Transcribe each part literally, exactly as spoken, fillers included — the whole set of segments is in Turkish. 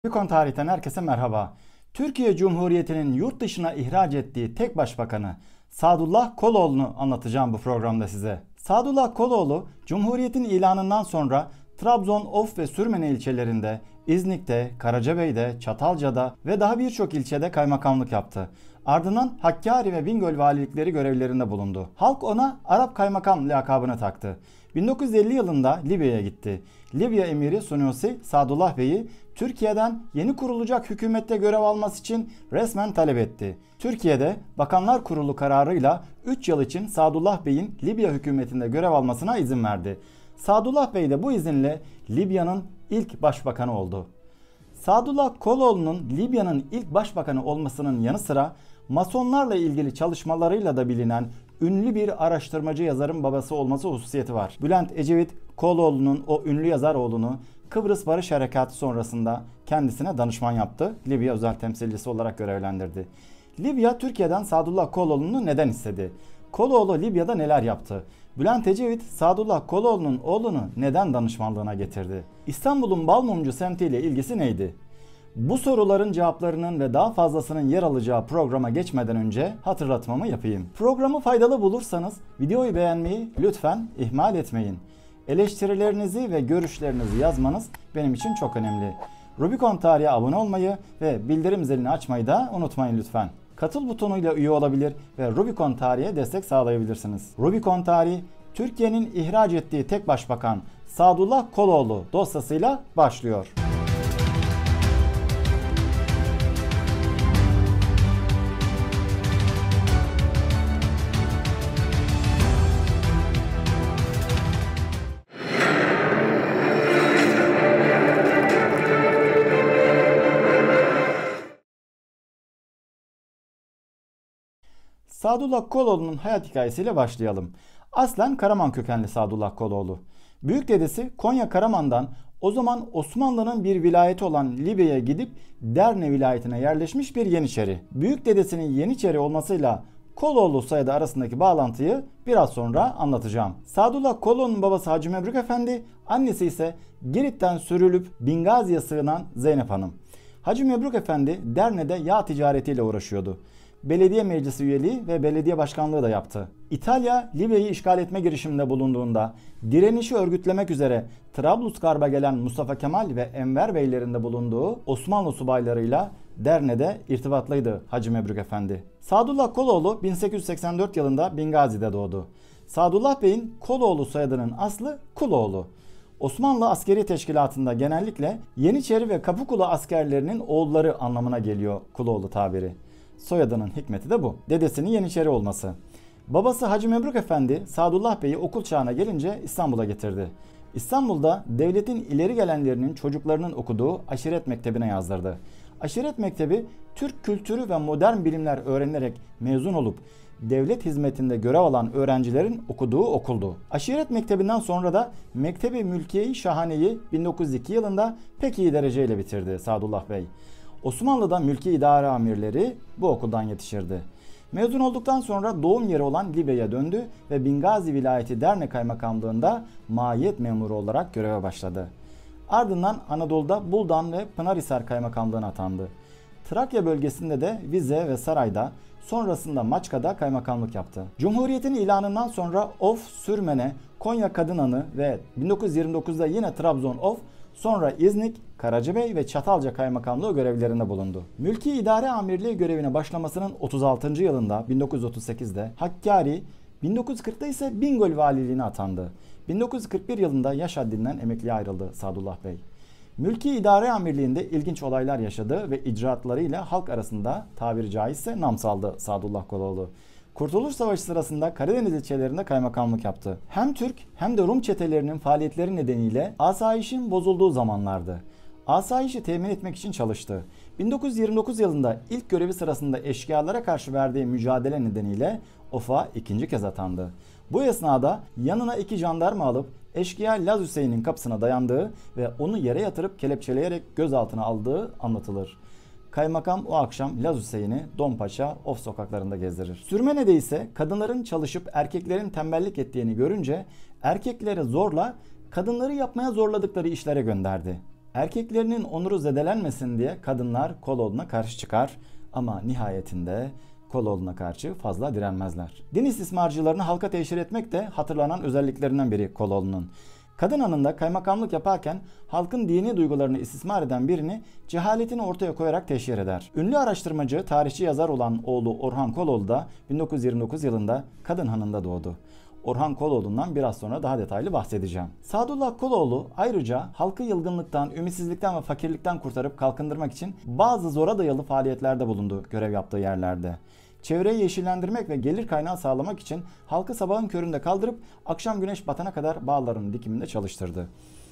Rubicon Tarih'ten herkese merhaba. Türkiye Cumhuriyeti'nin yurt dışına ihraç ettiği tek başbakanı Sadullah Koloğlu'nu anlatacağım bu programda size. Sadullah Koloğlu, Cumhuriyet'in ilanından sonra Trabzon, Of ve Sürmene ilçelerinde, İznik'te, Karacabey'de, Çatalca'da ve daha birçok ilçede kaymakamlık yaptı. Ardından Hakkari ve Bingöl valilikleri görevlerinde bulundu. Halk ona Arap Kaymakam lakabını taktı. bin dokuz yüz elli yılında Libya'ya gitti. Libya emiri Sunusi Sadullah Bey'i Türkiye'den yeni kurulacak hükümette görev alması için resmen talep etti. Türkiye'de Bakanlar Kurulu kararıyla üç yıl için Sadullah Bey'in Libya hükümetinde görev almasına izin verdi. Sadullah Bey de bu izinle Libya'nın ilk başbakanı oldu. Sadullah Koloğlu'nun Libya'nın ilk başbakanı olmasının yanı sıra Masonlarla ilgili çalışmalarıyla da bilinen ünlü bir araştırmacı yazarın babası olması hususiyeti var. Bülent Ecevit, Koloğlu'nun o ünlü yazar oğlunu Kıbrıs Barış Harekatı sonrasında kendisine danışman yaptı. Libya özel temsilcisi olarak görevlendirdi. Libya, Türkiye'den Sadullah Koloğlu'nu neden istedi? Koloğlu Libya'da neler yaptı? Bülent Ecevit, Sadullah Koloğlu'nun oğlunu neden danışmanlığına getirdi? İstanbul'un Balmumcu semtiyle ilgisi neydi? Bu soruların cevaplarının ve daha fazlasının yer alacağı programa geçmeden önce hatırlatmamı yapayım. Programı faydalı bulursanız videoyu beğenmeyi lütfen ihmal etmeyin. Eleştirilerinizi ve görüşlerinizi yazmanız benim için çok önemli. Rubicon Tarih'e abone olmayı ve bildirim zilini açmayı da unutmayın lütfen. Katıl butonuyla üye olabilir ve Rubicon Tarih'e destek sağlayabilirsiniz. Rubicon Tarih, Türkiye'nin ihraç ettiği tek başbakan Sadullah Koloğlu dosyasıyla başlıyor. Sadullah Koloğlu'nun hayat hikayesiyle başlayalım. Aslen Karaman kökenli Sadullah Koloğlu. Büyük dedesi Konya Karaman'dan o zaman Osmanlı'nın bir vilayeti olan Libya'ya gidip Derne vilayetine yerleşmiş bir Yeniçeri. Büyük dedesinin Yeniçeri olmasıyla Koloğlu soyadı arasındaki bağlantıyı biraz sonra anlatacağım. Sadullah Koloğlu'nun babası Hacı Mebruk Efendi, annesi ise Girit'ten sürülüp Bingazi'ye sığınan Zeynep Hanım. Hacı Mebruk Efendi Derne'de yağ ticaretiyle uğraşıyordu. Belediye meclisi üyeliği ve belediye başkanlığı da yaptı. İtalya, Libya'yı işgal etme girişiminde bulunduğunda direnişi örgütlemek üzere Trablusgarp'a gelen Mustafa Kemal ve Enver Beylerin de bulunduğu Osmanlı subaylarıyla Derne'de irtibatlıydı Hacı Mebruk Efendi. Sadullah Koloğlu bin sekiz yüz seksen dört yılında Bingazi'de doğdu. Sadullah Bey'in Koloğlu soyadının aslı Kuloğlu. Osmanlı askeri teşkilatında genellikle Yeniçeri ve Kapıkulu askerlerinin oğulları anlamına geliyor Kuloğlu tabiri. Soyadının hikmeti de bu. Dedesinin Yeniçeri olması. Babası Hacı Mebruk Efendi Sadullah Bey'i okul çağına gelince İstanbul'a getirdi. İstanbul'da devletin ileri gelenlerinin çocuklarının okuduğu Aşiret Mektebi'ne yazdırdı. Aşiret Mektebi, Türk kültürü ve modern bilimler öğrenilerek mezun olup devlet hizmetinde görev alan öğrencilerin okuduğu okuldu. Aşiret Mektebi'nden sonra da Mektebi Mülkiye-i Şahane'yi bin dokuz yüz iki yılında pek iyi dereceyle bitirdi Sadullah Bey. Osmanlı'da mülki idare amirleri bu okuldan yetişirdi. Mezun olduktan sonra doğum yeri olan Libya'ya döndü ve Bingazi vilayeti Derne kaymakamlığında mahiyet memuru olarak göreve başladı. Ardından Anadolu'da Buldan ve Pınarhisar kaymakamlığına atandı. Trakya bölgesinde de Vize ve Saray'da, sonrasında Maçka'da kaymakamlık yaptı. Cumhuriyetin ilanından sonra Of, Sürmene, Konya Kadınanı ve bin dokuz yüz yirmi dokuzda yine Trabzon, Of, sonra İznik, Karacabey ve Çatalca kaymakamlığı görevlerinde bulundu. Mülki İdare Amirliği görevine başlamasının otuz altıncı yılında bin dokuz yüz otuz sekizde Hakkari, bin dokuz yüz kırkta ise Bingöl valiliğine atandı. bin dokuz yüz kırk bir yılında yaş haddinden emekliye ayrıldı Sadullah Bey. Mülki İdare Amirliği'nde ilginç olaylar yaşadı ve icraatlarıyla halk arasında tabiri caizse nam saldı Sadullah Koloğlu. Kurtuluş Savaşı sırasında Karadeniz ilçelerinde kaymakamlık yaptı. Hem Türk hem de Rum çetelerinin faaliyetleri nedeniyle asayişin bozulduğu zamanlardı. Asayişi temin etmek için çalıştı. bin dokuz yüz yirmi dokuz yılında ilk görevi sırasında eşkıyalara karşı verdiği mücadele nedeniyle Of'a ikinci kez atandı. Bu esnada yanına iki jandarma alıp eşkıya Laz Hüseyin'in kapısına dayandığı ve onu yere yatırıp kelepçeleyerek gözaltına aldığı anlatılır. Kaymakam o akşam Laz Hüseyin'i Donpaşa, Of sokaklarında gezdirir. Sürmene'de ise kadınların çalışıp erkeklerin tembellik ettiğini görünce erkekleri zorla kadınları yapmaya zorladıkları işlere gönderdi. Erkeklerinin onuru zedelenmesin diye kadınlar Koloğlu'na karşı çıkar ama nihayetinde Koloğlu'na karşı fazla direnmezler. Din istismarcılarını halka teşhir etmek de hatırlanan özelliklerinden biri Koloğlu'nun. Kadınhanı'nda kaymakamlık yaparken halkın dini duygularını istismar eden birini cehaletini ortaya koyarak teşhir eder. Ünlü araştırmacı, tarihçi yazar olan oğlu Orhan Koloğlu da bin dokuz yüz yirmi dokuz yılında Kadınhanı'nda doğdu. Orhan Koloğlu'ndan biraz sonra daha detaylı bahsedeceğim. Sadullah Koloğlu ayrıca halkı yılgınlıktan, ümitsizlikten ve fakirlikten kurtarıp kalkındırmak için bazı zora dayalı faaliyetlerde bulundu görev yaptığı yerlerde. Çevreyi yeşillendirmek ve gelir kaynağı sağlamak için halkı sabahın köründe kaldırıp akşam güneş batana kadar bağların dikiminde çalıştırdı.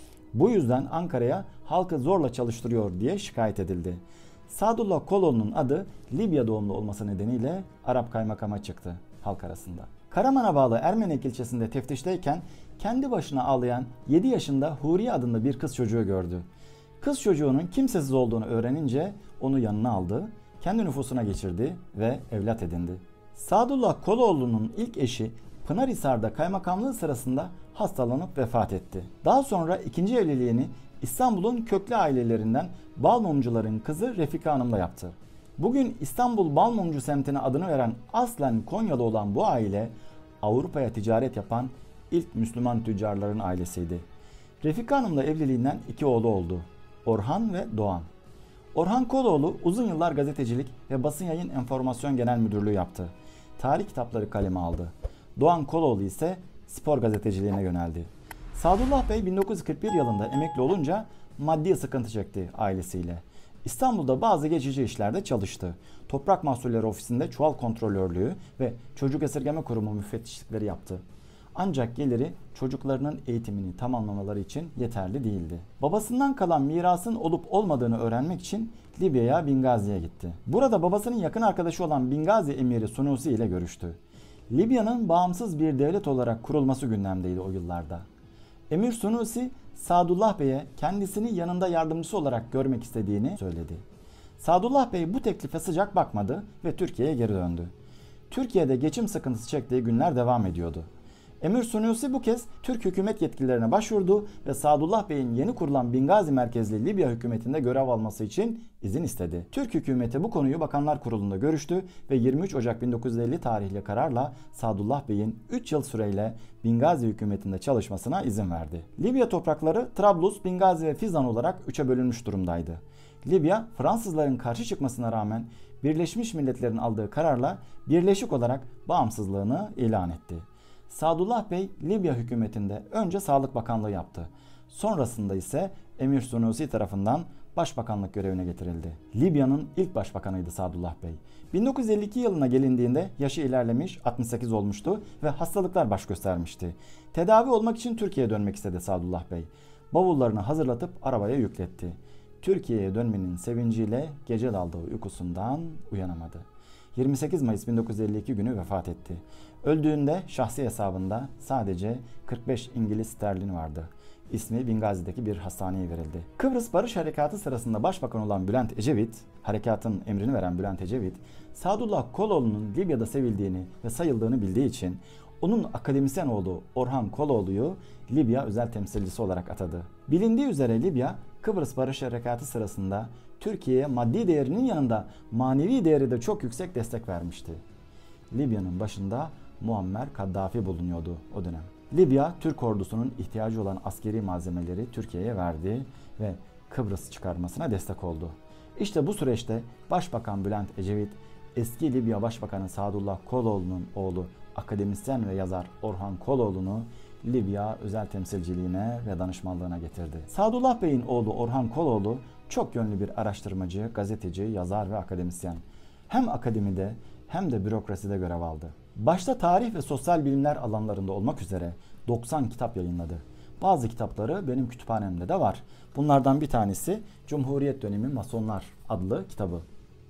Bu yüzden Ankara'ya halkı zorla çalıştırıyor diye şikayet edildi. Sadullah Koloğlu'nun adı Libya doğumlu olması nedeniyle Arap kaymakama çıktı halk arasında. Karaman'a bağlı Ermenek ilçesinde teftişteyken kendi başına ağlayan yedi yaşında Huriye adında bir kız çocuğu gördü. Kız çocuğunun kimsesiz olduğunu öğrenince onu yanına aldı, kendi nüfusuna geçirdi ve evlat edindi. Sadullah Koloğlu'nun ilk eşi Pınarhisar'da kaymakamlığı sırasında hastalanıp vefat etti. Daha sonra ikinci evliliğini İstanbul'un köklü ailelerinden Balmumcuların kızı Refika Hanım'la yaptı. Bugün İstanbul Balmumcu semtine adını veren aslen Konyalı olan bu aile Avrupa'ya ticaret yapan ilk Müslüman tüccarların ailesiydi. Refika Hanım'la evliliğinden iki oğlu oldu. Orhan ve Doğan. Orhan Koloğlu uzun yıllar gazetecilik ve basın yayın enformasyon genel müdürlüğü yaptı. Tarih kitapları kaleme aldı. Doğan Koloğlu ise spor gazeteciliğine yöneldi. Sadullah Bey bin dokuz yüz kırk bir yılında emekli olunca maddi sıkıntı çekti ailesiyle. İstanbul'da bazı geçici işlerde çalıştı. Toprak Mahsulleri Ofisi'nde çuval kontrolörlüğü ve çocuk esirgeme kurumu müfettişlikleri yaptı. Ancak geliri çocuklarının eğitimini tamamlamaları için yeterli değildi. Babasından kalan mirasın olup olmadığını öğrenmek için Libya'ya Bingazi'ye gitti. Burada babasının yakın arkadaşı olan Bingazi emiri Sunusi ile görüştü. Libya'nın bağımsız bir devlet olarak kurulması gündemdeydi o yıllarda. Emir Sunusi, Sadullah Bey'e kendisini yanında yardımcısı olarak görmek istediğini söyledi. Sadullah Bey bu teklife sıcak bakmadı ve Türkiye'ye geri döndü. Türkiye'de geçim sıkıntısı çektiği günler devam ediyordu. Emir Sunusi bu kez Türk hükümet yetkililerine başvurdu ve Sadullah Bey'in yeni kurulan Bingazi merkezli Libya hükümetinde görev alması için izin istedi. Türk hükümeti bu konuyu Bakanlar Kurulu'nda görüştü ve yirmi üç Ocak bin dokuz yüz elli tarihli kararla Sadullah Bey'in üç yıl süreyle Bingazi hükümetinde çalışmasına izin verdi. Libya toprakları Trablus, Bingazi ve Fizan olarak üçe bölünmüş durumdaydı. Libya, Fransızların karşı çıkmasına rağmen Birleşmiş Milletler'in aldığı kararla birleşik olarak bağımsızlığını ilan etti. Sadullah Bey Libya hükümetinde önce Sağlık Bakanlığı yaptı. Sonrasında ise Emir Sunusi tarafından başbakanlık görevine getirildi. Libya'nın ilk başbakanıydı Sadullah Bey. bin dokuz yüz elli iki yılına gelindiğinde yaşı ilerlemiş, altmış sekiz olmuştu ve hastalıklar baş göstermişti. Tedavi olmak için Türkiye'ye dönmek istedi Sadullah Bey. Bavullarını hazırlatıp arabaya yükletti. Türkiye'ye dönmenin sevinciyle gece daldığı uykusundan uyanamadı. yirmi sekiz Mayıs bin dokuz yüz elli iki günü vefat etti. Öldüğünde şahsi hesabında sadece kırk beş İngiliz sterlin vardı. İsmi Bingazi'deki bir hastaneye verildi. Kıbrıs Barış Harekatı sırasında başbakan olan Bülent Ecevit, harekatın emrini veren Bülent Ecevit, Sadullah Koloğlu'nun Libya'da sevildiğini ve sayıldığını bildiği için onun akademisyen oğlu Orhan Koloğlu'yu Libya özel temsilcisi olarak atadı. Bilindiği üzere Libya, Kıbrıs Barış Harekatı sırasında Türkiye'ye maddi değerinin yanında manevi değeri de çok yüksek destek vermişti. Libya'nın başında Muammer Kaddafi bulunuyordu o dönem. Libya, Türk ordusunun ihtiyacı olan askeri malzemeleri Türkiye'ye verdi ve Kıbrıs çıkarmasına destek oldu. İşte bu süreçte Başbakan Bülent Ecevit, eski Libya Başbakanı Sadullah Koloğlu'nun oğlu akademisyen ve yazar Orhan Koloğlu'nu Libya özel temsilciliğine ve danışmanlığına getirdi. Sadullah Bey'in oğlu Orhan Koloğlu çok yönlü bir araştırmacı, gazeteci, yazar ve akademisyen. Hem akademide hem de bürokraside görev aldı. Başta tarih ve sosyal bilimler alanlarında olmak üzere doksan kitap yayınladı. Bazı kitapları benim kütüphanemde de var. Bunlardan bir tanesi Cumhuriyet Dönemi Masonlar adlı kitabı.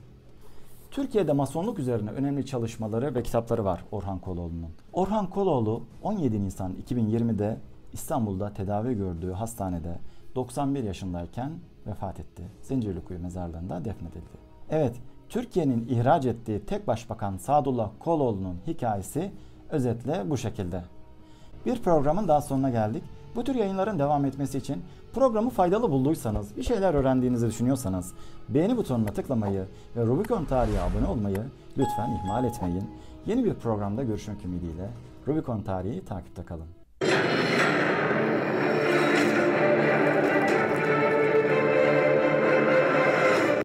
Türkiye'de masonluk üzerine önemli çalışmaları ve kitapları var Orhan Koloğlu'nun. Orhan Koloğlu on yedi Nisan iki bin yirmide İstanbul'da tedavi gördüğü hastanede doksan bir yaşındayken vefat etti. Zincirlikuyu mezarlığında defnedildi. Evet, Türkiye'nin ihraç ettiği tek başbakan Sadullah Koloğlu'nun hikayesi özetle bu şekilde. Bir programın daha sonuna geldik. Bu tür yayınların devam etmesi için programı faydalı bulduysanız, bir şeyler öğrendiğinizi düşünüyorsanız beğeni butonuna tıklamayı ve Rubicon Tarihi'ye abone olmayı lütfen ihmal etmeyin. Yeni bir programda görüşmek ümidiyle Rubicon Tarihi takipte kalın.